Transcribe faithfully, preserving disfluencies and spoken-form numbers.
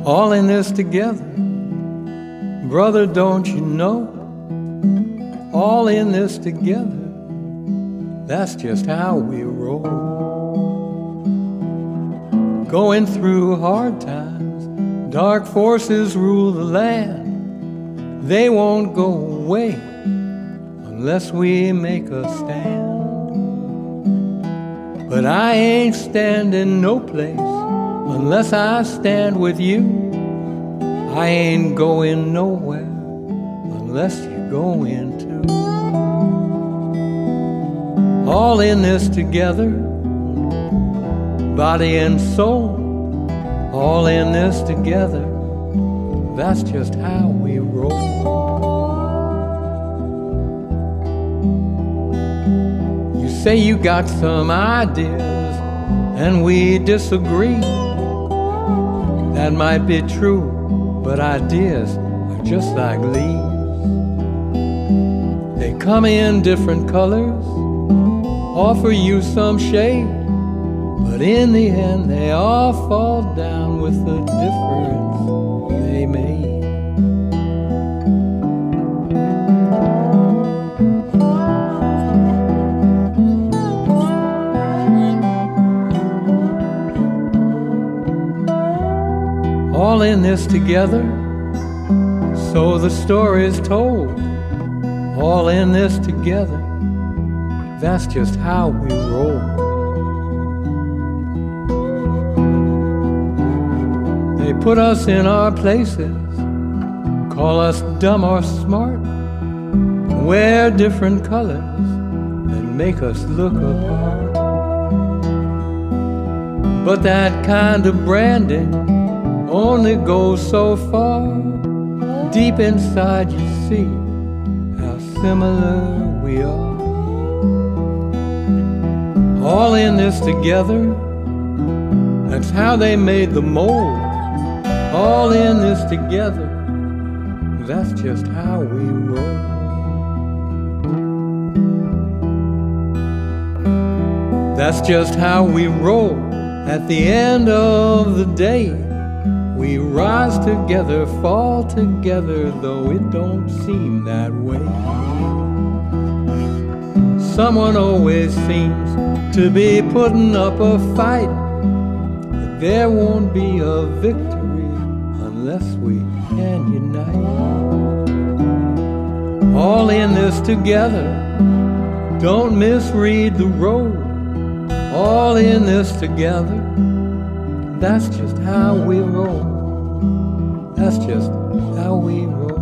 all in this together. Brother, don't you know? All in this together. That's just how we roll. Going through hard times, dark forces rule the land. They won't go away unless we make a stand. But I ain't standing no place unless I stand with you. I ain't going nowhere unless you're going too. All in this together, body and soul. All in this together, that's just how we roll. You say you got some ideas and we disagree. That might be true, but ideas are just like leaves. They come in different colors, offer you some shade, but in the end they all fall down with the difference they made. All in this together, so the story's told. All in this together, that's just how we roll. They put us in our places, call us dumb or smart, wear different colors and make us look apart. But that kind of branding only goes so far. Deep inside you see how similar we are. All in this together, that's how they made the mold. All in this together, that's just how we roll. That's just how we roll. At the end of the day, we rise together, fall together, though it don't seem that way. Someone always seems to be putting up a fight, but there won't be a victory unless we can unite. All in this together, don't misread the road. All in this together, that's just how we roll. That's just how we roll.